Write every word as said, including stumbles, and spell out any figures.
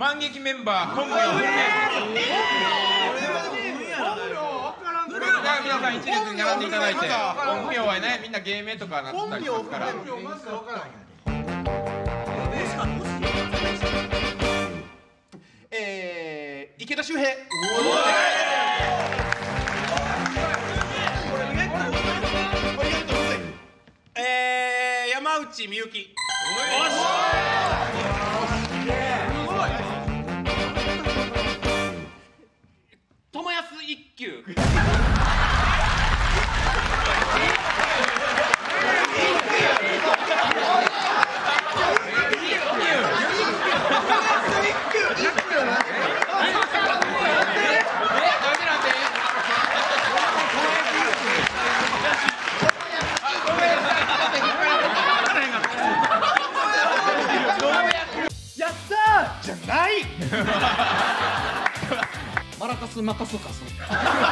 万劇メンバー本名本名。皆さん一列に並んでいただいて、本名はねみんな芸名とかなったりしますから。 えー、池田秀平。えー、山内美幸。友安一休。 やったーじゃない。 マラカスマカスカス。